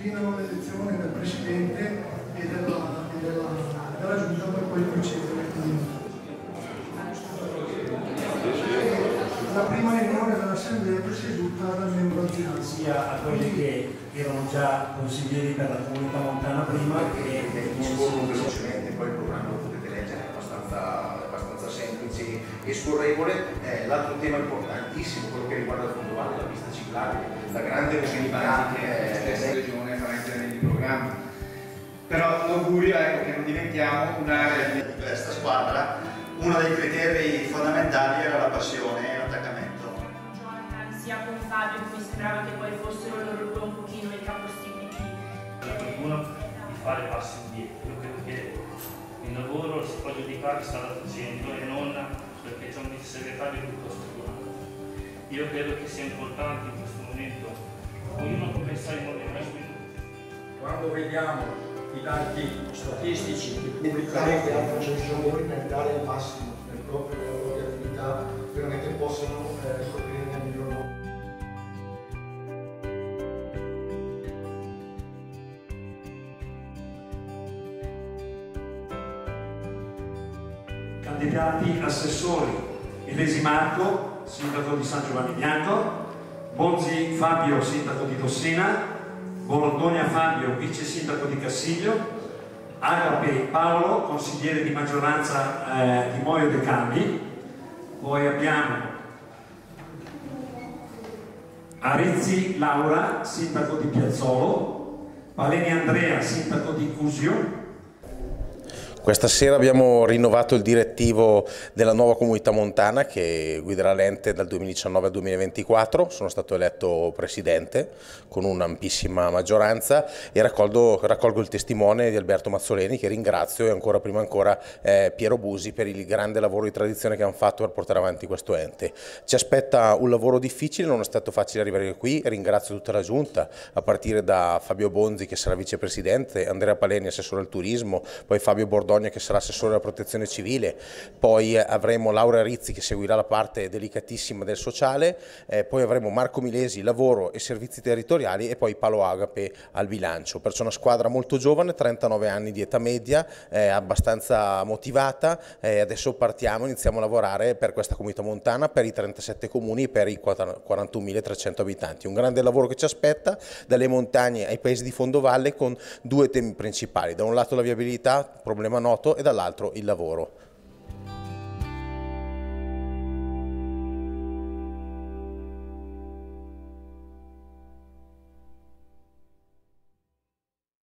disciplinano l'elezione del Presidente e della Giunta per poi procedere. La prima riunione dell'Assemblea è presieduta dal membro anziano. Sia a quelli che erano già consiglieri per la comunità montana prima che discorso velocemente, poi il programma lo potete leggere, è abbastanza semplice e scorrevole. L'altro tema importantissimo, quello che riguarda il fondo valle, la pista ciclabile, la grande visibilità che la regione fa mettere negli programmi. Però l'augurio è che non diventiamo un'area di questa squadra. Uno dei criteri fondamentali era la passione e l'attaccamento. Sia con Fabio, che mi sembrava che poi fossero loro due un pochino i capostipiti. Qualcuno di fare passi indietro. Io credo che il lavoro si può giudicare strada facendo e non perché c'è un segretario piuttosto curato. Io credo che sia importante in questo momento ognuno pensare in modo diverso. Quando vediamo i dati statistici che pubblicamente altri assessori per dare il massimo del proprio lavoro di attività, veramente possono scoprire nel miglior modo. candidati assessori: Elesi Marco, sindaco di San Giovanni Bianco; Bonzi Fabio, sindaco di Dossena; Bologna Fabio, vice sindaco di Cassiglio; Agape Paolo, consigliere di maggioranza di Moio De Campi. Poi abbiamo Arizzi Laura, sindaco di Piazzolo; Paleni Andrea, sindaco di Cusio. Questa sera abbiamo rinnovato il direttivo della nuova comunità montana che guiderà l'ente dal 2019 al 2024. Sono stato eletto presidente con un'ampissima maggioranza e raccolgo il testimone di Alberto Mazzoleni, che ringrazio, e ancora prima Piero Busi per il grande lavoro di tradizione che hanno fatto per portare avanti questo ente. Ci aspetta un lavoro difficile, non è stato facile arrivare qui. Ringrazio tutta la giunta, a partire da Fabio Bonzi, che sarà vicepresidente, Andrea Paleni, assessore al turismo, poi Fabio Bordogna, che sarà assessore alla protezione civile, poi avremo Laura Rizzi che seguirà la parte delicatissima del sociale, poi avremo Marco Milesi, lavoro e servizi territoriali, e poi Paolo Agape al bilancio. Perciò una squadra molto giovane, 39 anni di età media, abbastanza motivata. Adesso partiamo, iniziamo a lavorare per questa comunità montana, per i 37 comuni e per i 41.300 abitanti. Un grande lavoro che ci aspetta, dalle montagne ai paesi di fondovalle, con due temi principali: da un lato la viabilità, problema noto, e dall'altro il lavoro.